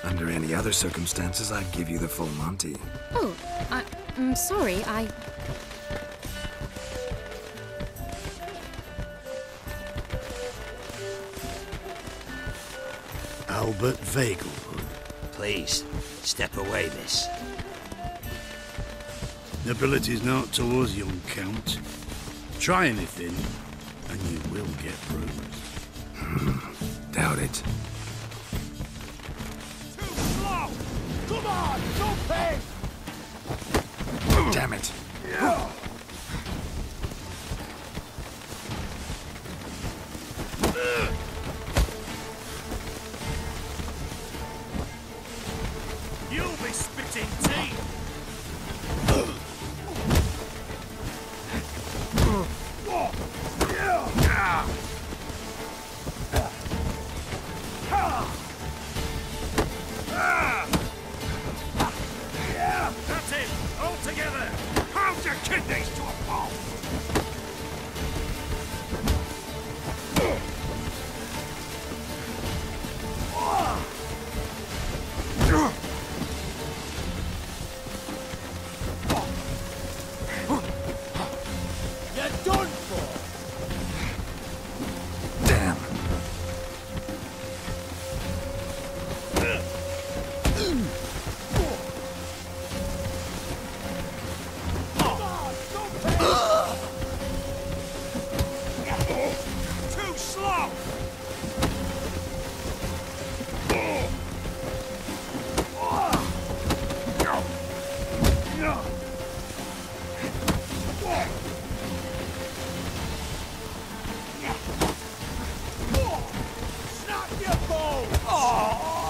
Under any other circumstances, I'd give you the full Monty. Oh, I'm sorry, Albert Vagelwood. Please, step away, miss. Nobility's not to us, young Count. Try anything, and you will get bruised. Doubt it. Too slow! Come on, don't pay! Damn it. You'll be spitting teeth! That's it! All together! Pound your kidneys to a pulp! You're done for! Damn. Too slow! Snap your bones!